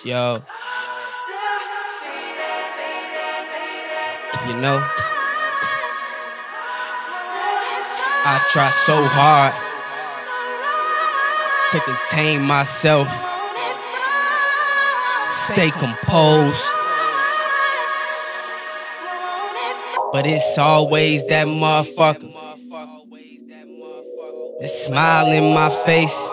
Yo, you know, I try so hard to contain myself, stay composed, but it's always that motherfucker that smile in my face.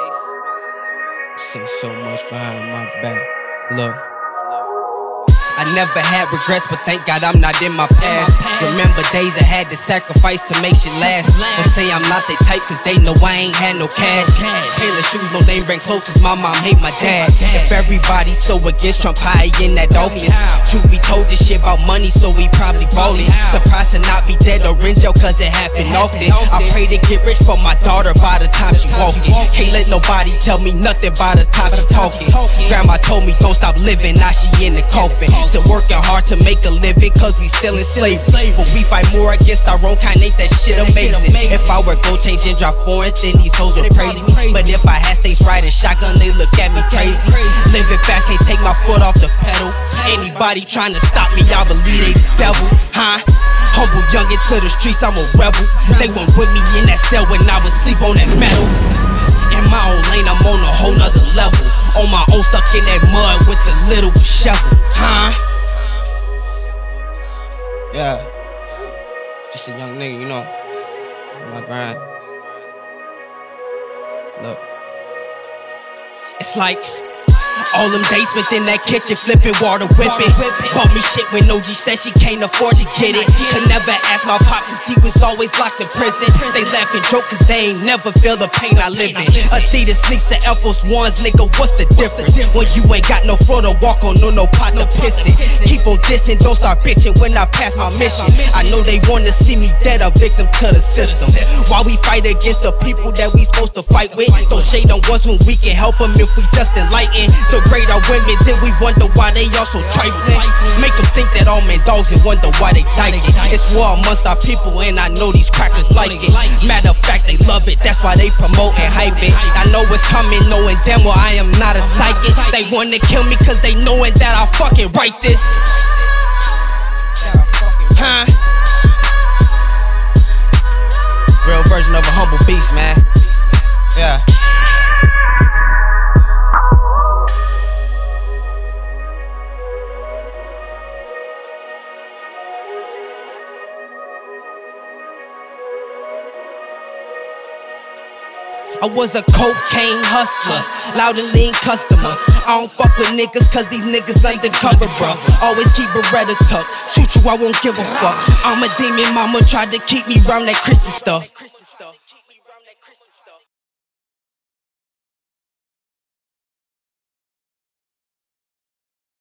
Say so much behind my back. Look, I never had regrets, but thank God I'm not in my past. Remember days I had to sacrifice to make shit last. But say I'm not that type, cause they know I ain't had no cash. Taylor shoes, no name brand clothes, cause my mom hate my dad. If everybody's so against Trump, I ain't that obvious. Truth be told, this shit about money, so we probably ballin'. Surprised to not be dead or in jail, cause it happen often. I pray to get rich for my daughter by the time she walking. Can't let nobody tell me nothing by the time she talking. Grandma told me don't stop living, now she in the coffin. Still working hard to make a living, cause we still enslaved. But we fight more against our own kind, ain't that shit amazing? If I were gold change and drop foreigns, then these hoes would praise me. But if I had stage right and shotgun, they look at me crazy. Living fast, can't take my foot off the pedal. Anybody trying to stop me, I believe they the devil, huh? Humble young into the streets, I'm a rebel. They went with me in that cell when I was sleep on that metal. In my own lane, I'm on a whole nother level. On my own, stuck in that mud with the little shovel, huh? Yeah, just a young nigga, you know, on my grind. Look, it's like all them days within that kitchen, flipping water, whipping. Bought me shit when OG said she can't afford to get it. Could never ask my pop cause he was always locked in prison. They laugh and joke cause they ain't never feel the pain I live in. Adidas sneaks and Air Force Ones, nigga, what's the difference? When you ain't got no floor to walk on, no pot to piss in. Keep on dissing, don't start bitching when I pass my mission. I know they wanna see me dead, a victim to the system. While we fight against the people that we supposed to fight with, don't shade on ones when we can help them if we just enlighten. The greater women, then we wonder why they all so trifling. Make them think that all men dogs and wonder why they dyke it. It's war amongst our people and I know these crackers like it. Matter of fact, they love it, that's why they promote and hype it. I know it's coming, knowing damn well I am not a psychic. They wanna kill me cause they knowing that I'll fucking write this, huh? Real version of a humble beast, man. Yeah. I was a cocaine hustler, loud and lean customer. I don't fuck with niggas cause these niggas undercover, bruh. Always keep Beretta tucked, shoot you I won't give a fuck. I'm a demon, mama tried to keep me round that Christian stuff.